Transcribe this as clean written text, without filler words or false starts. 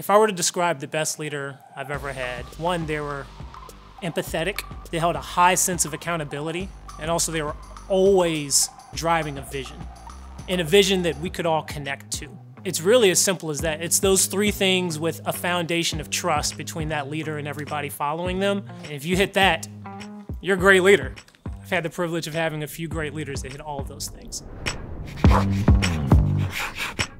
If I were to describe the best leader I've ever had, one, they were empathetic, they held a high sense of accountability, and also they were always driving a vision, and a vision that we could all connect to. It's really as simple as that. It's those three things with a foundation of trust between that leader and everybody following them. And if you hit that, you're a great leader. I've had the privilege of having a few great leaders that hit all of those things.